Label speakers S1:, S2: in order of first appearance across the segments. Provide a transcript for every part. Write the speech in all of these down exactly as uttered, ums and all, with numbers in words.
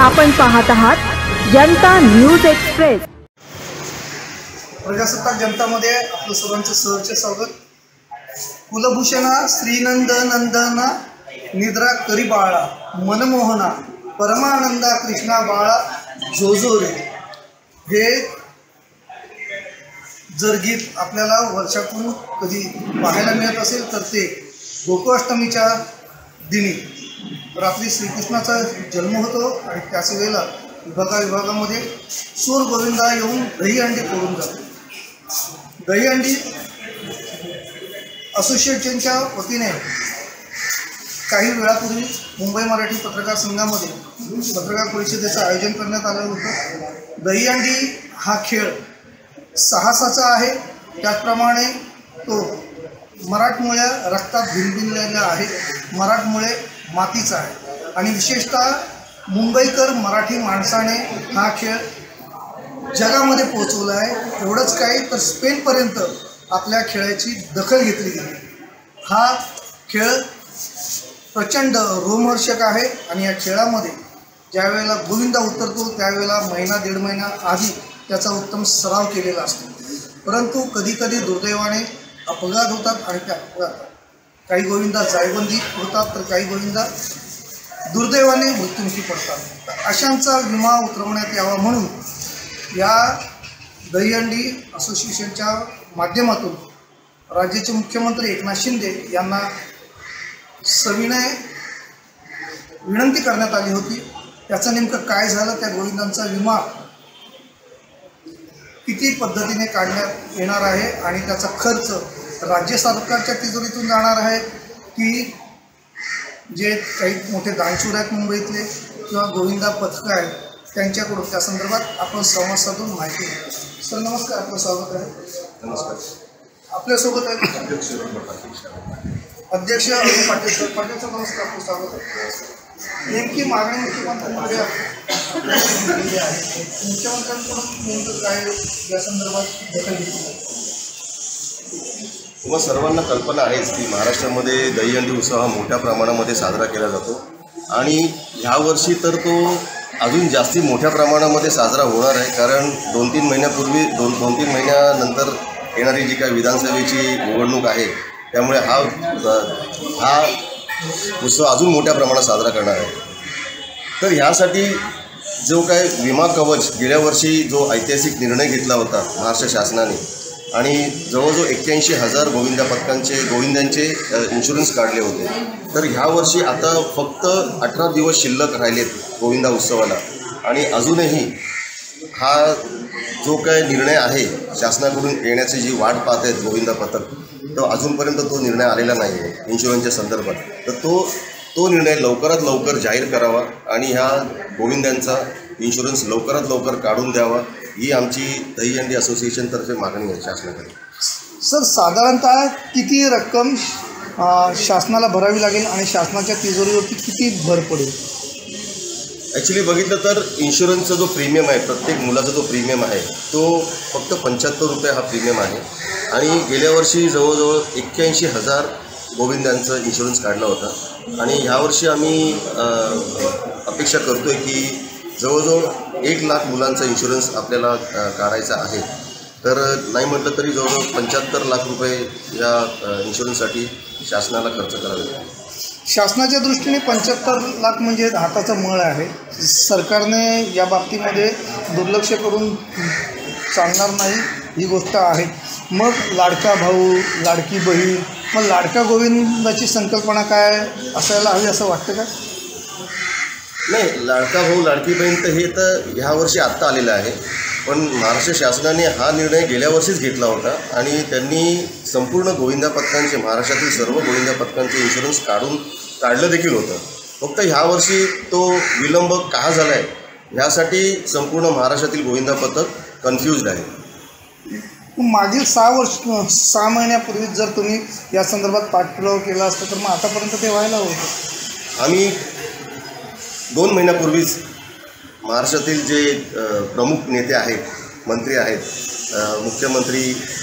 S1: आपण पाहत आहात जनता न्यूज एक्सप्रेस।
S2: प्रजासत्ताक जनतामध्ये आपलं सर्वांचं सहर्ष स्वागत। कुलभूषणा श्रीनंद नंदना निद्रा करी बाळा मनमोहना परमानंदा कृष्णा बाळा जोजोरे हे जर गीत आपल्याला वर्षातून कधी पाहायला मिळत असेल तर ते गोकुळाष्टमीच्या दिनी रात्री श्रीकृष्णाचा जन्म होतो आणि त्याच वेळेला विभागा विभागामध्ये सूर गोविंदा येऊन दहीहंडी फोडून जातो। दहीहंडी असोसिएशनच्या वतीने काही वेळापूर्वी मुंबई मराठी पत्रकार संघामध्ये पत्रकार परिषदेचं आयोजन करण्यात आलं होतं। दहीहंडी हा खेळ साहसाचा आहे, त्याचप्रमाणे तो मराठमोळ्या रक्तात भिनभिनलेला आहे, मराठमोळे मातीचा आहे आणि विशेषतः मुंबईकर मराठी माणसाने हा खेळ जगामध्ये पोहोचवला आहे। एवढंच काय तर स्पेनपर्यंत आपल्या खेळाची दखल घेतली गेली। हा खेळ प्रचंड रोमहर्षक आहे आणि या खेळामध्ये ज्या वेळेला गोविंदा उतरतो त्यावेळेला महिना दीड महिना आधी त्याचा उत्तम सराव केलेला असतो, परंतु कधीकधी दुर्दैवाने अपघात होतात आणि त्या अपघातात काही गोविंदा जायबंदी होतात तर काही गोविंदा दुर्दैवाने मृत्युमुखी पडतात। अशांचा विमा उतरवण्यात यावा म्हणून या दहीहंडी असोसिएशनच्या माध्यमातून राज्याचे मुख्यमंत्री एकनाथ शिंदे यांना सविनय विनंती करण्यात आली होती। त्याचं नेमकं काय झालं, त्या गोविंदांचा विमा किती पद्धतीने काढण्यात येणार आहे आणि त्याचा खर्च राज्य सरकारच्या तिजोरीतून जाणार आहे की जे काही मोठे दानशूर आहेत मुंबईतले किंवा गोविंदा पथकं आहेत त्यांच्याकडून, त्या संदर्भात आपण संवाद साधून माहिती घेऊ। सर नमस्कार, आपलं स्वागत आहे।
S3: नमस्कार।
S2: आपल्यासोबत आहे
S3: अध्यक्ष
S2: अध्यक्ष अरुण पाटील सर। पाटील सर नमस्कार, आपलं स्वागत आहे। नेमकी मागणी मुख्यमंत्र्यांकडे केली आहे, मुख्यमंत्र्यांकडून नेमकं काय या संदर्भात दखल घेतली?
S3: तुम्हा सर्वांना कल्पना आहेच की महाराष्ट्रामध्ये दहीहंडी उत्सव हा मोठ्या प्रमाणामध्ये साजरा केला जातो आणि ह्यावर्षी तर तो अजून जास्ती मोठ्या प्रमाणामध्ये साजरा होणार आहे, कारण दोन तीन महिन्यापूर्वी दोन दोन तीन महिन्यानंतर येणारी जी काही विधानसभेची निवडणूक आहे त्यामुळे हा हा उत्सव अजून मोठ्या प्रमाणात साजरा करणार आहे। तर ह्यासाठी जो काय विमा कवच गेल्या वर्षी जो ऐतिहासिक निर्णय घेतला होता महाराष्ट्र शासनाने आणि जवळजवळ एक्क्याऐंशी हजार गोविंदा पथकांचे गोविंद्यांचे इन्शुरन्स काढले होते, तर ह्या वर्षी आता फक्त अठरा दिवस शिल्लक राहिलेत गोविंदा उत्सवाला आणि अजूनही हा जो काय निर्णय आहे शासनाकडून येण्याची जी वाट पाहत आहेत गोविंदा पथक, तो अजूनपर्यंत तो निर्णय आलेला नाही आहे इन्शुरन्सच्या संदर्भात। तर तो तो निर्णय लवकरात लवकर जाहीर करावा आणि ह्या गोविंद्यांचा इन्शुरन्स लवकरात लवकर काढून द्यावा ही आमची दहीहंडी असोसिएशनतर्फे मागणी आहे शासनाकडे।
S2: सर साधारणतः किती रक्कम शासनाला भरावी लागेल आणि शासनाच्या तिजोरीवरती किती भर पडेल?
S3: ॲक्च्युली बघितलं तर इन्शुरन्सचा जो प्रीमियम आहे, प्रत्येक मुलाचा जो प्रीमियम आहे तो फक्त पंच्याहत्तर रुपये हा प्रीमियम आहे आणि गेल्या वर्षी जवळजवळ एक्क्याऐंशी हजार गोविंदांचा इन्शुरन्स काढला होता आणि ह्यावर्षी आम्ही अपेक्षा करतो आहे की जवळजवळ एक लाख मुलांचा इन्शुरन्स आपल्याला काढायचा आहे, तर नाही म्हटलं तरी जवळजवळ पंच्याहत्तर लाख रुपये या इन्शुरन्ससाठी शासनाला खर्च करावे लागेल।
S2: शासनाच्या दृष्टीने पंच्याहत्तर लाख म्हणजे हाताचा मळ आहे। सरकारने या बाबतीमध्ये दुर्लक्ष करून चालणार नाही, ही गोष्ट आहे। मग लाडका भाऊ, लाडकी बहीण, मग लाडका गोविंदाची संकल्पना काय असायला हवी असं वाटतं का?
S3: नाही, लाडका भाऊ लाडकी बहीण तर हे तर ह्या वर्षी आत्ता आलेलं आहे, पण महाराष्ट्र शासनाने हा निर्णय गेल्या वर्षीच घेतला होता आणि त्यांनी संपूर्ण गोविंदा पथकांचे, महाराष्ट्रातील सर्व गोविंदा पथकांचे इन्शुरन्स काढून काढलं देखील होतं। फक्त ह्या वर्षी तो विलंब का झाला आहे ह्यासाठी संपूर्ण महाराष्ट्रातील गोविंदा पथक कन्फ्यूज्ड आहे।
S2: मागील सहा वर्ष सहा महिन्यापूर्वी जर तुम्ही या संदर्भात पाठपुरावा केला असता तर मग आतापर्यंत ते व्हायला होतं।
S3: आम्ही दोन महिन्यापूर्वीच महाराष्ट्रातील जे प्रमुख नेते आहेत, मंत्री आहेत, मुख्यमंत्री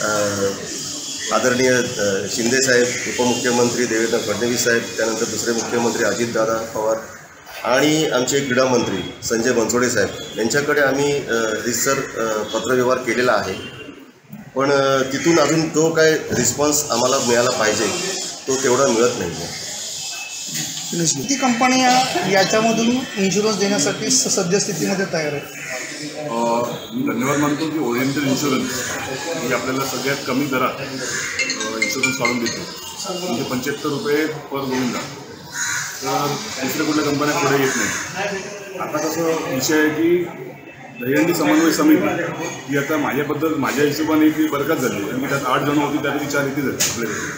S3: आदरणीय शिंदेसाहेब, उपमुख्यमंत्री देवेंद्र फडणवीस साहेब, त्यानंतर दुसरे मुख्यमंत्री अजितदादा पवार आणि आमचे क्रीडा मंत्री संजय बनसोडे साहेब यांच्याकडे आम्ही रितसर पत्रव्यवहार केलेला आहे, पण तिथून अजून तो काय रिस्पॉन्स आम्हाला मिळाला पाहिजे तो तेवढा मिळत नाही आहे.
S2: किती कंपन्या याच्यामधून इन्शुरन्स देण्यासाठी स- सद्यस्थितीमध्ये तयार आहेत?
S4: मी धन्यवाद मानतो की ओरिएंटल इन्शुरन्स ही आपल्याला सगळ्यात कमी दरात इन्शुरन्स काढून देते, म्हणजे पंच्याहत्तर रुपये पर गोविंदा. तर दुसऱ्या कुठल्या कंपन्या पुढे येत नाही. आता कसं विषय आहे की दहीहंडी समन्वय समिती ही आता माझ्याबद्दल माझ्या हिशोबाने ती बरकत झाली, आणि त्यात आठ जण होती त्यापैकी चार इथे झाली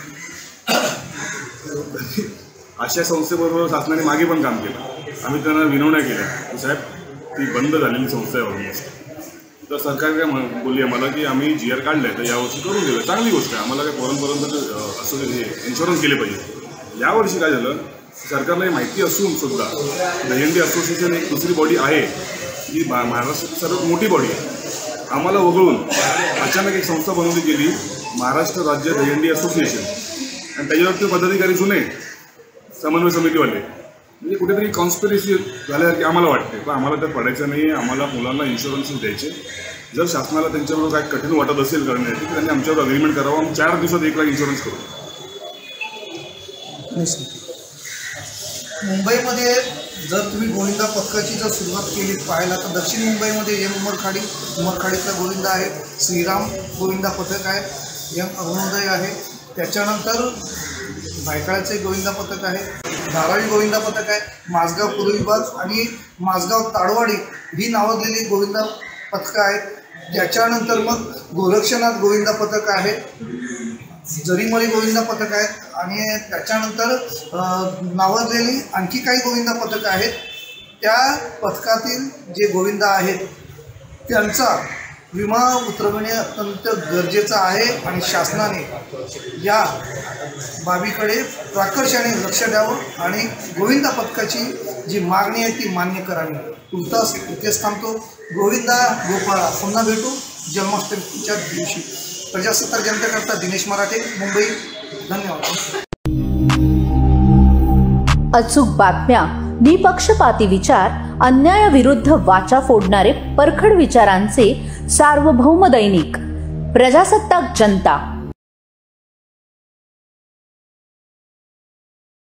S4: आपल्याकडे. अशा संस्थेबरोबर शासनाने मागे पण काम केलं. आम्ही त्यांना विनवण्या केल्या की साहेब ती बंद झालेली संस्था आहे म्हणून. तर सरकार काय म्हण बोलली आम्हाला की आम्ही जी आर काढलं आहे तर यावर्षी करून दिलं. चांगली गोष्ट आहे, आम्हाला काय पोरांपर्यंत असं हे इन्शुरन्स केले पाहिजे. यावर्षी काय झालं, सरकारला ही माहिती असून सुद्धा दहीहंडी असोसिएशन एक दुसरी बॉडी आहे जी महाराष्ट्राची सर्वात मोठी बॉडी आहे, आम्हाला वगळून अचानक एक संस्था बनवली गेली महाराष्ट्र राज्य दहीहंडी असोसिएशन, आणि त्याच्यावरती पदाधिकारी जुने समन्वय समितीवाले. म्हणजे कुठेतरी कॉन्स्पिरसी झाल्यासारखी आम्हाला वाटते. पण आम्हाला त्यात पडायचं नाही. आम्हाला मुलांना इन्शुरन्सेस द्यायचे. जर शासनाला त्यांच्याबरोबर काय कठीण वाटत असेल करण्यासाठी तर त्यांनी आमच्यावर अग्रीमेंट करावं. आम्ही चार दिवसात एक लाख इन्शुरन्स करू.
S2: मुंबईमध्ये जर तुम्ही गोविंदा पथकाची जर सुरुवात केली पाहायला तर दक्षिण मुंबईमध्ये एम उमरखाडी उमरखाडीतला गोविंदा आहे, श्रीराम गोविंदा पथक आहे, एम अरुणोदय आहे, त्याच्यानंतर भायखळ्याचे गोविंदा पथक आहे, धारावी गोविंदा पथक आहे, माझगाव पूर्व विभाग आणि माझगाव ताडवाडी ही नावाजलेली गोविंदा पथकं आहेत. त्याच्यानंतर मग गोरक्षनाथ गोविंदा पथक आहे, जरीमळी गोविंदा पथक आहेत, आणि त्याच्यानंतर नावाजलेली आणखी काही गोविंदा पथकं आहेत. त्या पथकातील जे गोविंदा आहेत त्यांचा विमा उतरवणे अत्यंत गरजेचं आहे, आणि शासनाने या बाबीकडे प्राकर्षाने लक्ष द्यावं आणि गोविंदा पथकाची जी मागणी आहे ती मान्य करावी. तुर्तास इथेच थांबतो. गोविंदा गोपाळा. पुन्हा भेटू जन्माष्टमीच्या दिवशी. प्रजासत्ताक जनतेकरता दिनेश मराठे, मुंबई. धन्यवाद.
S1: अचूक बातम्या, निपक्षपाती विचार, अन्यायाविरुद्ध वाचा फोडणारे परखड विचारांचे सार्वभौम दैनिक प्रजासत्ताक जनता.